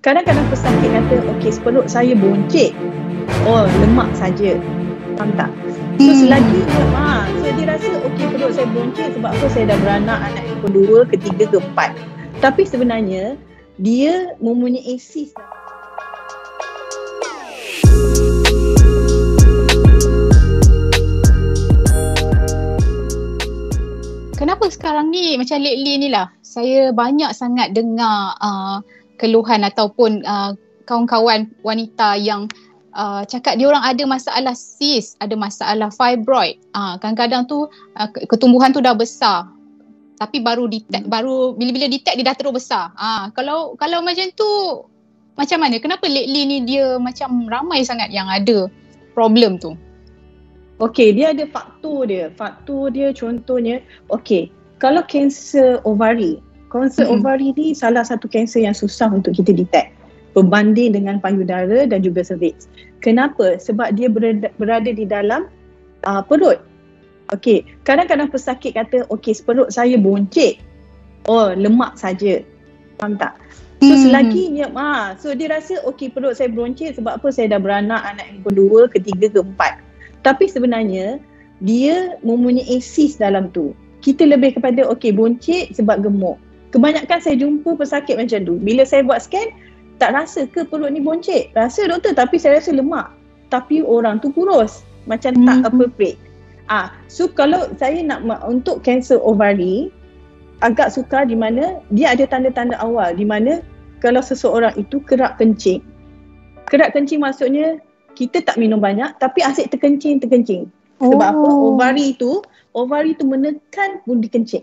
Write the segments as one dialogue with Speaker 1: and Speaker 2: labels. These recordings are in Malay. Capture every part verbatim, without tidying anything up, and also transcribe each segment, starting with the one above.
Speaker 1: Kadang-kadang pesakit kata, okey, perut saya buncit. Oh, lemak saja. Faham tak? So selagi dia, ha, so dia rasa okey, perut saya buncit sebab apa, saya dah beranak, anak yang kedua, ketiga, keempat. Tapi sebenarnya dia mempunyai cyst.
Speaker 2: Kenapa sekarang ni macam lately ni lah saya banyak sangat dengar uh, keluhan ataupun uh, kawan-kawan wanita yang uh, cakap dia orang ada masalah cyst, ada masalah fibroid. Uh, kadang-kadang tu uh, ketumbuhan tu dah besar. Tapi baru detect, baru bila-bila detect dia dah terus besar. Ah, kalau kalau macam tu macam mana? Kenapa lately ni dia macam ramai sangat yang ada problem tu?
Speaker 1: Okey, dia ada faktor dia. Faktor dia contohnya, okey, kalau kanser ovari, kanser mm-hmm. ovari ni salah satu kanser yang susah untuk kita detect berbanding dengan payudara dan juga cervix. Kenapa? Sebab dia berada, berada di dalam uh, perut. Okey, kadang-kadang pesakit kata, okey, perut saya buncit. Oh, lemak saja. Faham tak? So selagi dia, ha, so dia rasa okey, perut saya buncit sebab apa, saya dah beranak, anak yang kedua, ketiga, keempat. Tapi sebenarnya dia mempunyai cyst dalam tu. Kita lebih kepada okey, buncit sebab gemuk. Kebanyakan saya jumpa pesakit macam tu. Bila saya buat scan, tak rasa ke perut ni buncit? Rasa doktor, tapi saya rasa lemak. Tapi orang tu kurus. Macam tak mm-hmm. appropriate. Ah, so kalau saya nak untuk kanser ovari, agak sukar di mana dia ada tanda-tanda awal di mana kalau seseorang itu kerap kencing. Kerap kencing maksudnya kita tak minum banyak tapi asyik terkencing-terkencing. Sebab oh. apa? Ovari tu, ovari tu menekan pundi kencing.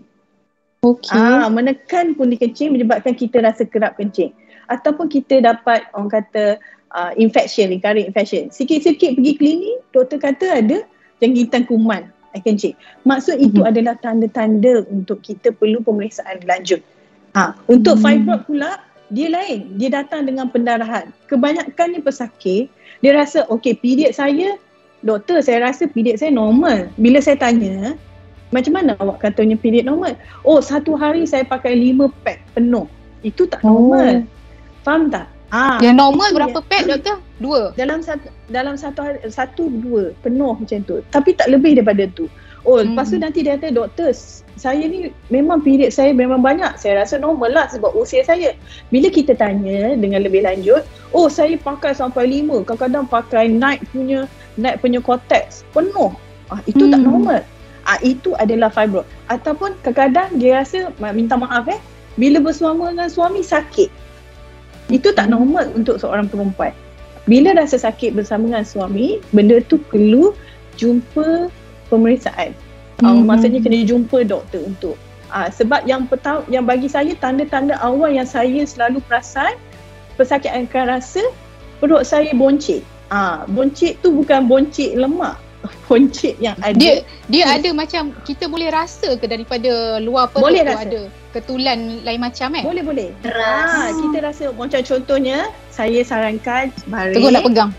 Speaker 2: Okey.
Speaker 1: Ah, menekan pundi kencing menyebabkan kita rasa kerap kencing. Ataupun kita dapat orang kata uh, infection, recurrent infection. Sikit-sikit pergi klinik, doktor kata ada jangkitan kuman air kencing. Maksud itu mm-hmm. adalah tanda-tanda untuk kita perlu pemeriksaan lanjut. Ha, untuk mm-hmm. fibroid pula, dia lain. Dia datang dengan pendarahan. Kebanyakan ni pesakit, dia rasa, okey, period saya, doktor, saya rasa period saya normal. Bila saya tanya, macam mana awak katanya period normal? Oh, satu hari saya pakai lima pad penuh. Itu tak normal. Oh. Faham tak?
Speaker 2: Ah, yang normal berapa pad doktor? Dua.
Speaker 1: Dalam satu dalam satu hari, satu dua penuh macam tu. Tapi tak lebih daripada tu. Oh, hmm. lepas tu nanti dia kata, doktor, saya ni memang period saya memang banyak. Saya rasa normal lah sebab usia saya. Bila kita tanya dengan lebih lanjut, oh, saya pakai sampai lima. Kadang-kadang pakai night punya night punya cortex penuh. Ah, itu hmm. tak normal. Ah, itu adalah fibroid. Ataupun kadang-kadang dia rasa, minta maaf eh, bila bersama dengan suami sakit. Itu tak normal untuk seorang perempuan. Bila rasa sakit bersama dengan suami, benda tu perlu jumpa pemeriksaan. Mm-hmm. Uh, maksudnya kena jumpa doktor untuk. Uh, sebab yang pertama, yang bagi saya tanda-tanda awal yang saya selalu perasan, pesakit akan rasa perut saya buncit. Ah, uh, buncit tu bukan buncit lemak. Buncit yang ada.
Speaker 2: Dia dia ada macam kita boleh rasa ke daripada luar perut
Speaker 1: boleh
Speaker 2: tu
Speaker 1: rasa.
Speaker 2: Ada ketulan lain macam eh?
Speaker 1: Boleh boleh. Ah, kita rasa macam contohnya saya sarankan baring.
Speaker 2: Tengok nak pegang.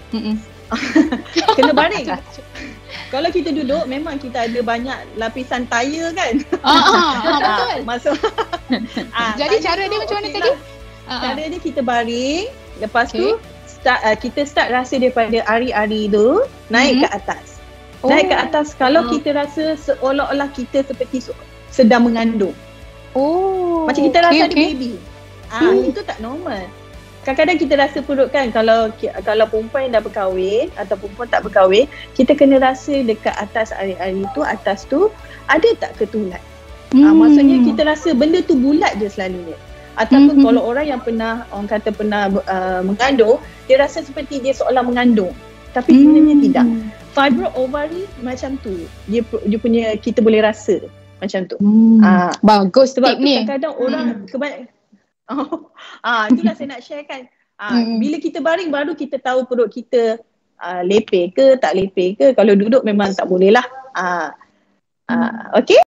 Speaker 1: Kena baring. Kalau kita duduk memang kita ada banyak lapisan tayar kan.
Speaker 2: Ah, ah, ah betul.
Speaker 1: Masuk.
Speaker 2: ah, Jadi cara dia macam mana okay tadi?
Speaker 1: Lah. Cara dia kita baring, lepas okay. tu start uh, kita start rasa daripada ari-ari tu naik mm-hmm. ke atas. Oh. Naik ke atas kalau oh. kita rasa seolah-olah kita seperti sedang mengandung.
Speaker 2: Oh.
Speaker 1: Macam kita rasa okay, ada
Speaker 2: okay.
Speaker 1: baby. Ah, hmm. itu tak normal. Kadang-kadang kita rasa perut kan, kalau kalau perempuan yang dah berkahwin atau perempuan tak berkahwin, kita kena rasa dekat atas ari-ari tu, atas tu ada tak ketulan. Hmm. Ah, maksudnya kita rasa benda tu bulat je selalunya. Ataupun hmm. kalau orang yang pernah, orang kata pernah uh, mengandung, dia rasa seperti dia seolah mengandung. Tapi sebenarnya hmm. tidak. Fibroid ovari macam tu. Dia dia punya kita boleh rasa macam tu.
Speaker 2: Hmm. Ah, bagus
Speaker 1: sebab
Speaker 2: tip ni.
Speaker 1: Kadang-kadang orang hmm. kebanyakan oh, ah itulah saya nak share kan. Ah, hmm. bila kita baring baru kita tahu perut kita ah, lepeh ke tak lepeh ke. Kalau duduk memang tak boleh lah. Ah, ah, okey.